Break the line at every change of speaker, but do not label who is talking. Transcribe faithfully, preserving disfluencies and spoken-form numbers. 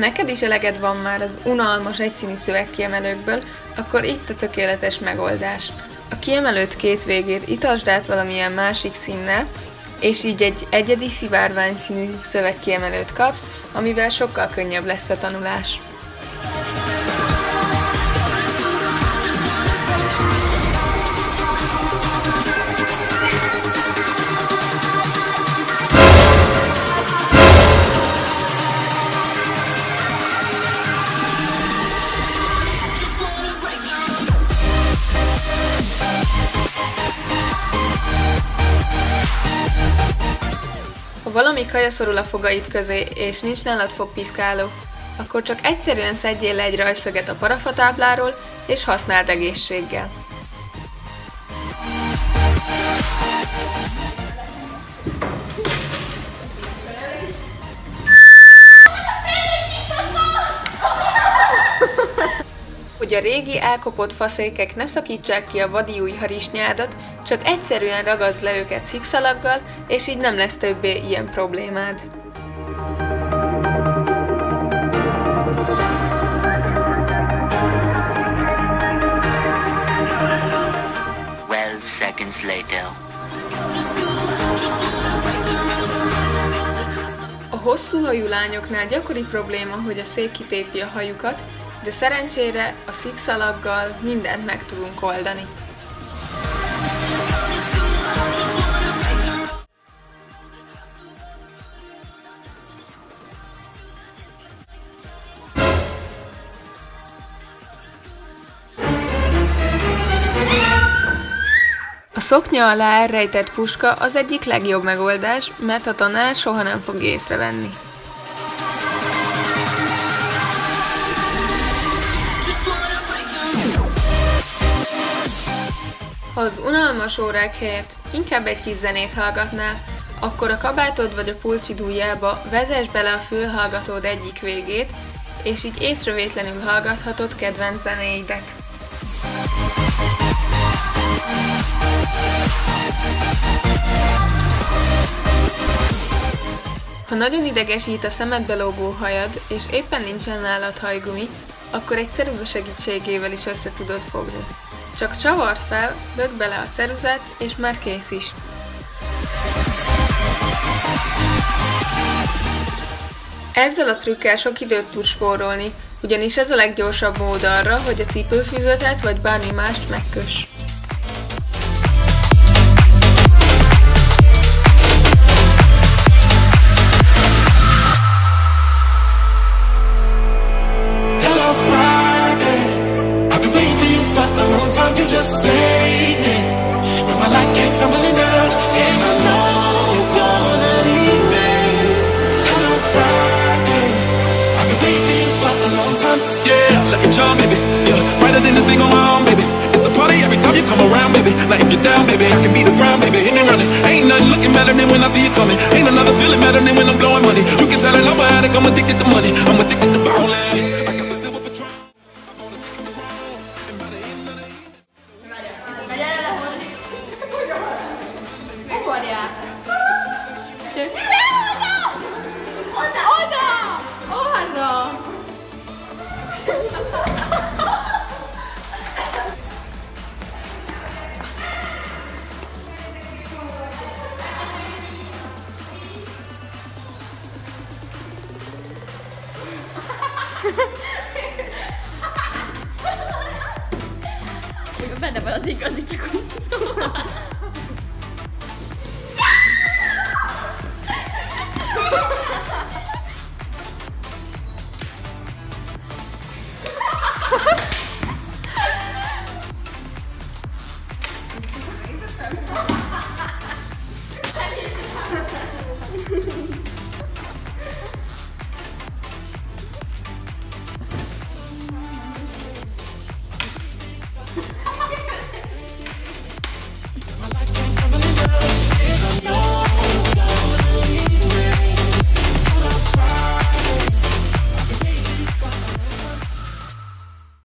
neked is eleged van már az unalmas egyszínű szövegkiemelőkből, akkor itt a tökéletes megoldás. A kiemelőt két végét itasd át valamilyen másik színnel, és így egy egyedi szivárvány színű szövegkiemelőt kapsz, amivel sokkal könnyebb lesz a tanulás. Ha valami kaja szorul a fogaid közé, és nincs nálad fogpiszkáló, akkor csak egyszerűen szedjél le egy rajszöget a parafatábláról, és használd egészséggel. Hogy a régi elkopott faszékek ne szakítsák ki a vadi új harisnyádat, csak egyszerűen ragaszd le őket szikszalaggal, és így nem lesz többé ilyen problémád.
twelve seconds later.
A hosszú hajú lányoknál gyakori probléma, hogy a szék kitépi a hajukat, de szerencsére a szikszalaggal mindent meg tudunk oldani. A szoknya alá elrejtett puska az egyik legjobb megoldás, mert a tanár soha nem fog észrevenni. Ha az unalmas órák helyett inkább egy kis zenét hallgatnál, akkor a kabátod vagy a pulcsid ujjába vezess bele a fülhallgatód egyik végét, és így észrevétlenül hallgathatod kedvenc zenéidet. Ha nagyon idegesít a szemedbe lógó hajad, és éppen nincsen nálad hajgumi, akkor egy ceruza segítségével is össze tudod fogni. Csak csavard fel, bögd bele a ceruzát, és már kész is. Ezzel a trükkel sok időt tud spórolni, ugyanis ez a leggyorsabb mód arra, hogy a cipőfüzetet vagy bármi mást megköss.
You just saved me when my life came tumbling down, and I know you're gonna leave me. And on Friday, I've been waiting for a long time. Yeah, look at y'all, baby. Yeah, brighter than this thing on my arm, baby. It's a party every time you come around, baby. Like if you're down, baby, I can be the ground, baby. Hit me running. Ain't nothing looking better than when I see you coming. Ain't another feeling better than when I'm blowing money. You can tell it love how I'm addicted to money. I'm addicted to ballin'. I got the silver Patron.
Benne van az igazi, csak úgy szóval.